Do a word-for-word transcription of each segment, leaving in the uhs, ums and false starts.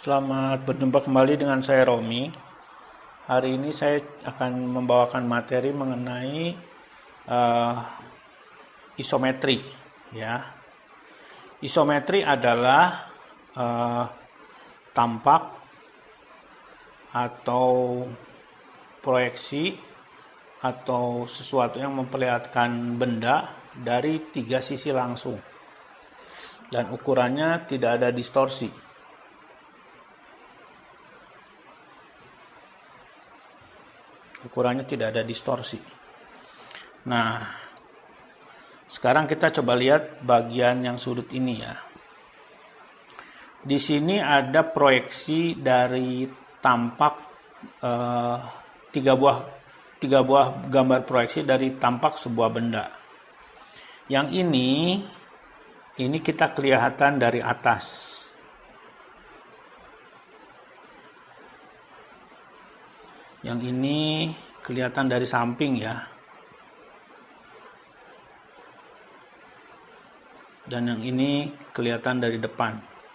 Selamat berjumpa kembali dengan saya Romi. Hari ini saya akan membawakan materi mengenai uh, isometri. Ya, isometri adalah uh, tampak atau proyeksi atau sesuatu yang memperlihatkan benda dari tiga sisi langsung dan ukurannya tidak ada distorsi. Ukurannya tidak ada distorsi. Nah, sekarang kita coba lihat bagian yang sudut ini ya. Di sini ada proyeksi dari tampak eh, tiga buah tiga buah gambar proyeksi dari tampak sebuah benda. Yang ini ini kita kelihatan dari atas. Yang ini kelihatan dari samping ya. Dan yang ini kelihatan dari depan.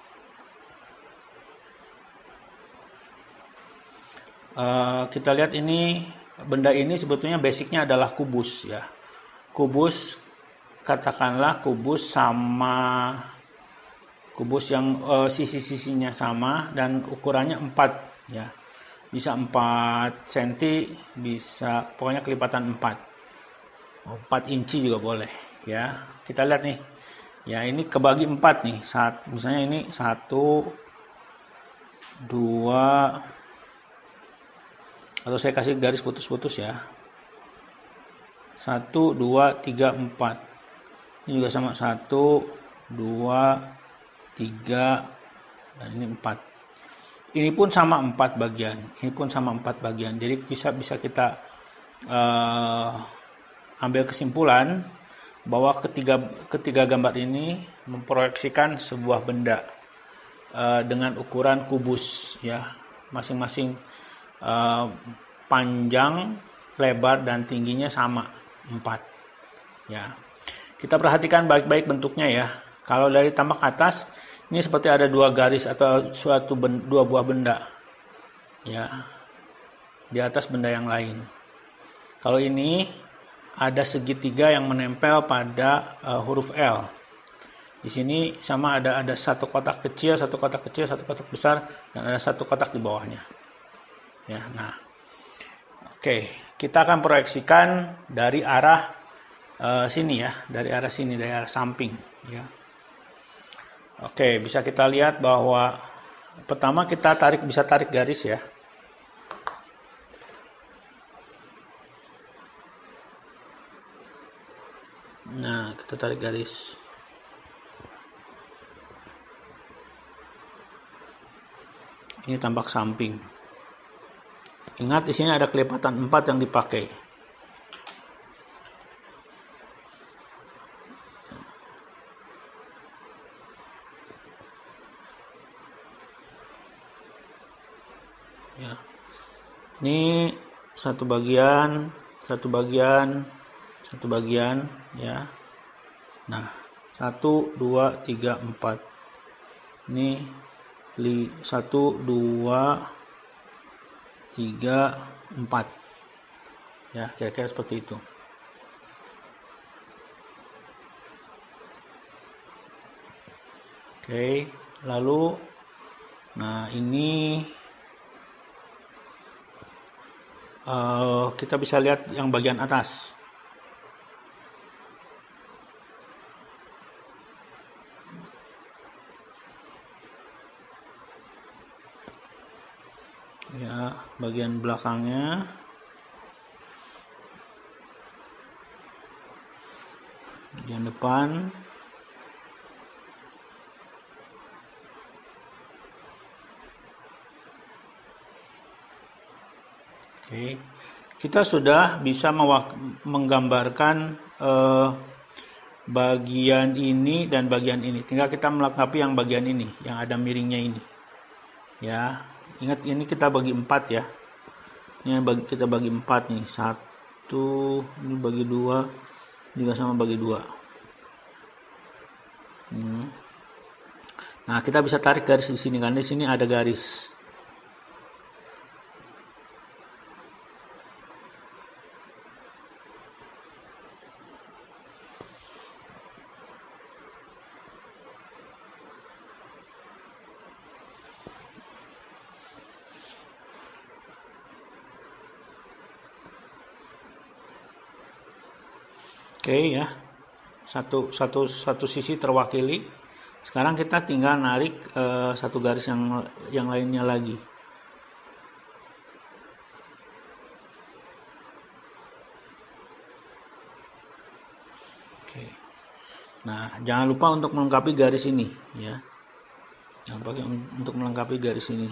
Uh, kita lihat ini, benda ini sebetulnya basicnya adalah kubus ya. Kubus, katakanlah kubus sama kubus yang uh, sisi-sisinya sama dan ukurannya empat ya. Bisa empat sentimeter, bisa pokoknya kelipatan empat. empat inci juga boleh ya. Kita lihat nih. Ya, ini kebagi empat nih. Saat misalnya ini satu dua atau saya kasih garis putus-putus ya. satu dua tiga empat. Ini juga sama satu dua tiga dan ini empat. Ini pun sama empat bagian. Ini pun sama empat bagian. Jadi bisa bisa kita uh, ambil kesimpulan bahwa ketiga ketiga gambar ini memproyeksikan sebuah benda uh, dengan ukuran kubus ya, masing-masing uh, panjang, lebar dan tingginya sama empat ya. Kita perhatikan baik-baik bentuknya ya. Kalau dari tampak atas ini seperti ada dua garis atau suatu benda, dua buah benda ya di atas benda yang lain. Kalau ini ada segitiga yang menempel pada uh, huruf L. Di sini sama ada ada satu kotak kecil, satu kotak kecil, satu kotak besar dan ada satu kotak di bawahnya. Ya, nah, oke, kita akan proyeksikan dari arah uh, sini ya, dari arah sini, dari arah samping. Ya. Oke, bisa kita lihat bahwa pertama kita tarik bisa tarik garis ya. Nah, kita tarik garis. Ini tampak samping. Ingat di sini ada kelipatan empat yang dipakai. Ya. Ini satu bagian, satu bagian, satu bagian ya. Nah, satu, dua, tiga, empat. Ini li, satu, dua, tiga, empat. Ya, kira-kira seperti itu. Oke, lalu nah ini Uh, kita bisa lihat yang bagian atas. Ya, bagian belakangnya. Bagian depan. Oke, kita sudah bisa menggambarkan eh, bagian ini dan bagian ini. Tinggal kita melengkapi yang bagian ini, yang ada miringnya ini. Ya, ingat ini kita bagi empat ya. Ini bagi, kita bagi empat nih. Satu, ini bagi dua, juga sama bagi dua. Hmm. Nah, kita bisa tarik garis di sini kan, di sini ada garis. Oke ya, satu satu satu sisi terwakili. Sekarang kita tinggal narik uh, satu garis yang yang lainnya lagi. Oke. Nah, jangan lupa untuk melengkapi garis ini ya. Jangan lupa untuk melengkapi garis ini.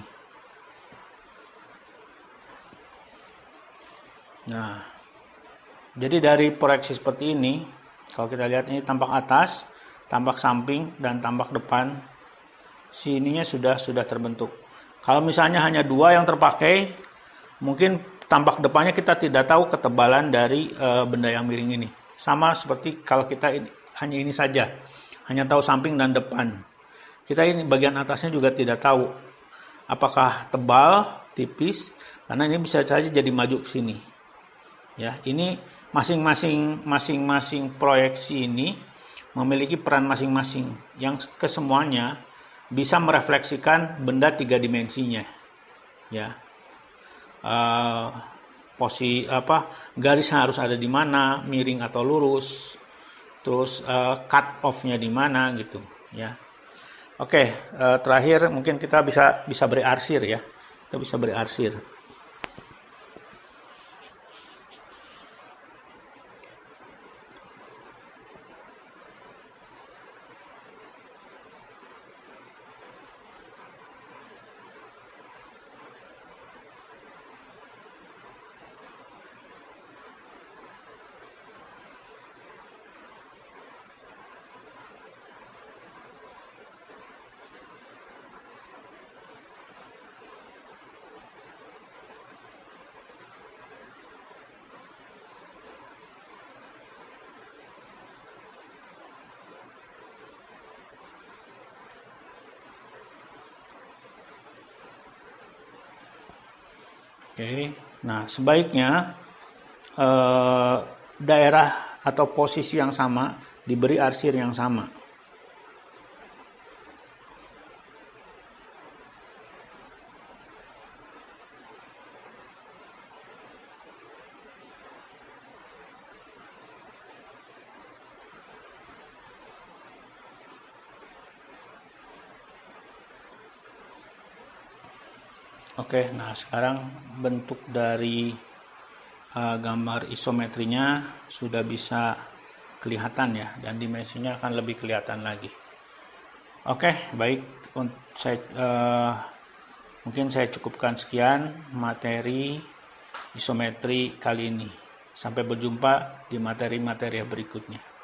Nah, jadi dari proyeksi seperti ini, kalau kita lihat ini tampak atas, tampak samping, dan tampak depan, sininya sudah sudah terbentuk. Kalau misalnya hanya dua yang terpakai, mungkin tampak depannya kita tidak tahu ketebalan dari e, benda yang miring ini. Sama seperti kalau kita ini, hanya ini saja, hanya tahu samping dan depan. Kita ini bagian atasnya juga tidak tahu apakah tebal, tipis, karena ini bisa saja jadi maju ke sini. Ya, ini masing-masing masing-masing proyeksi ini memiliki peran masing-masing yang kesemuanya bisa merefleksikan benda tiga dimensinya. Ya, uh, posisi apa garis harus ada di mana, miring atau lurus, terus uh, cut off-nya di mana gitu. Ya, oke. Uh, terakhir mungkin kita bisa bisa beri arsir ya, kita bisa beri arsir. Oke, nah sebaiknya eh, daerah atau posisi yang sama diberi arsir yang sama. Oke, nah sekarang bentuk dari uh, gambar isometrinya sudah bisa kelihatan ya, dan dimensinya akan lebih kelihatan lagi. Oke, baik, saya, uh, mungkin saya cukupkan sekian materi isometri kali ini. Sampai berjumpa di materi-materi berikutnya.